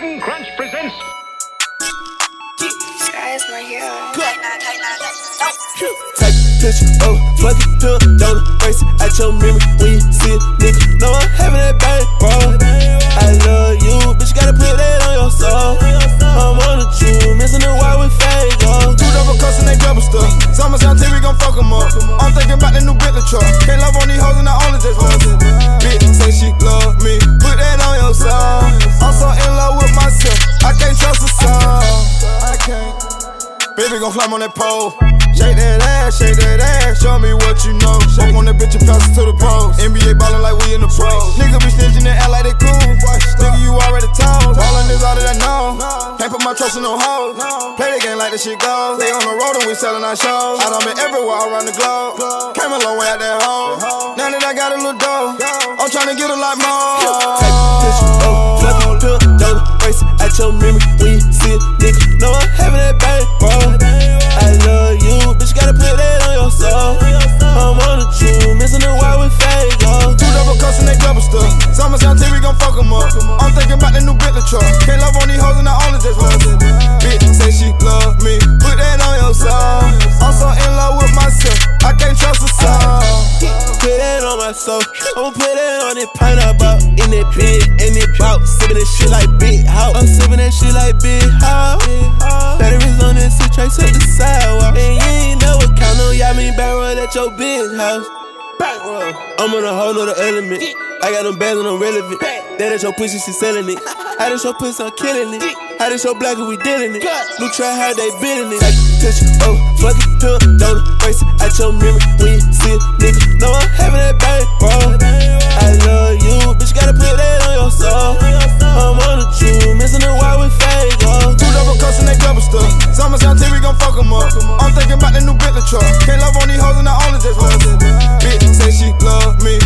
Captain Crunch presents. Sky is my hero. Take a picture, oh, fuck it, do it, don't erase it out your memory when you see it, nigga. Know I'm having that bang, bro. I love you, bitch, you gotta put that on your soul. I'm on the truth, missing the wire with Fago. Two double cuss and they double stuff. Summer's out till we gon' fuck 'em up. I'm thinking about the new Bentley truck. Can't love on these hoes and I only just love it. Bitch say she love me, put that on your soul. I'm so in love with myself, I can't trust a soul. I can't. Baby gon' climb on that pole. Shake that ass, show me what you know. Fuck on that bitch and pass it to the pros. NBA ballin' like we in the pros. Nigga be snitching and act like they cool. Nigga, you already told. Ballin' is all that I know. Can't put my trust in no hoes. Play the game like this shit goes. They on the road and we sellin' our shows. I done been everywhere around the globe. Came a long way out that hole. Now that I got a little dough, I'm tryna get a lot more. Take a picture, oh, fuck it, do it, don't erase it out your memory when you see it, nigga. Know I'm having that bang, bro. I love you, bitch, you gotta put that on your soul. I'm on the truth, missing the wire with Fago. Two double cuss and they double stuff. Summer's out till we gon' fuck 'em up. I'm thinking about the new Bentley truck. Can't love on these hoes and I only just love it. Bitch say she love me, put that on your soul. I'm so in love with myself, I can't trust a soul. Put that on my soul, I'ma put that on that pint I bought. In that bed, in that bout, sippin' that shit like Big House. I'm sippin' that shit like Big House. Batteries on that shit, trace up the sidewalk. And you ain't never count on y'all, mean back roll at your big house. Bankroll, I'm on a whole nother element. I got them bands and I'm relevant. That is your pussy, she selling it. How this your pussy, I'm killing it. How this your black, and we dealing it. New try, how they building it. Take a picture, oh, fuck it, do it, don't erase it out your memory when you see it, nigga. Know I'm having that bang, bro. I love you, bitch, you gotta put that on your soul. I'm on the truth, missing the wire with Fago. Two double cuss and they double stuff. Summer's out till we gon' fuck 'em up. I'm thinking about the new Bentley truck. Can't love on these hoes and I only just love it. Bitch say she love me,